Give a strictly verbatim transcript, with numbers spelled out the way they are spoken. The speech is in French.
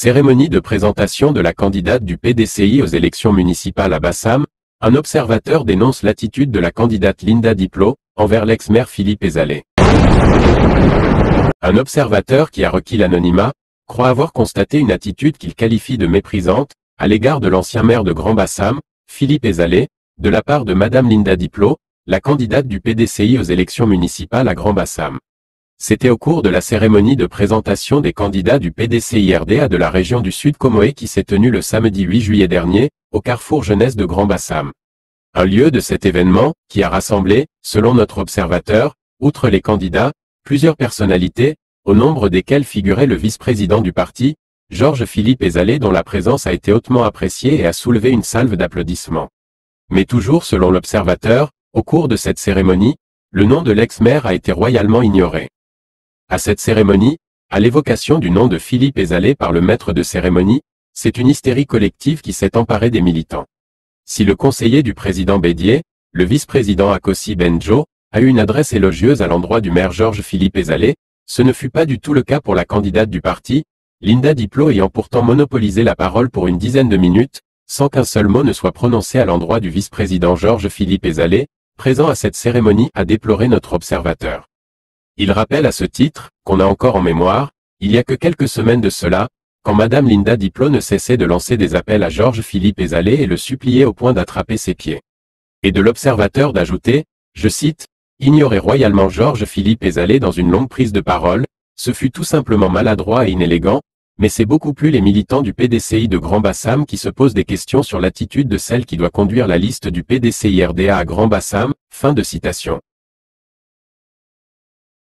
Cérémonie de présentation de la candidate du P D C I aux élections municipales à Bassam, un observateur dénonce l'attitude de la candidate Linda Diplo envers l'ex-maire Philippe Ezalé. Un observateur qui a requis l'anonymat croit avoir constaté une attitude qu'il qualifie de méprisante à l'égard de l'ancien maire de Grand Bassam, Philippe Ezalé, de la part de Madame Linda Diplo, la candidate du P D C I aux élections municipales à Grand Bassam. C'était au cours de la cérémonie de présentation des candidats du P D C I R D A de la région du Sud Comoé qui s'est tenue le samedi huit juillet dernier, au carrefour jeunesse de Grand Bassam. Un lieu de cet événement, qui a rassemblé, selon notre observateur, outre les candidats, plusieurs personnalités, au nombre desquelles figurait le vice-président du parti, Georges-Philippe Ezalé dont la présence a été hautement appréciée et a soulevé une salve d'applaudissements. Mais toujours selon l'observateur, au cours de cette cérémonie, le nom de l'ex-maire a été royalement ignoré. À cette cérémonie, à l'évocation du nom de Philippe Ezalé par le maître de cérémonie, c'est une hystérie collective qui s'est emparée des militants. Si le conseiller du président Bédier, le vice-président Akossi Benjo, a eu une adresse élogieuse à l'endroit du maire Georges-Philippe Ezalé, ce ne fut pas du tout le cas pour la candidate du parti, Linda Diplo ayant pourtant monopolisé la parole pour une dizaine de minutes, sans qu'un seul mot ne soit prononcé à l'endroit du vice-président Georges-Philippe Ezalé, présent à cette cérémonie, a déploré notre observateur. Il rappelle à ce titre, qu'on a encore en mémoire, il y a que quelques semaines de cela, quand Madame Linda Diplo ne cessait de lancer des appels à Georges-Philippe Ezalé et le suppliait au point d'attraper ses pieds. Et de l'observateur d'ajouter, je cite, « Ignorer royalement Georges-Philippe Ezalé dans une longue prise de parole, ce fut tout simplement maladroit et inélégant, mais c'est beaucoup plus les militants du P D C I de Grand Bassam qui se posent des questions sur l'attitude de celle qui doit conduire la liste du P D C I R D A à Grand Bassam », fin de citation.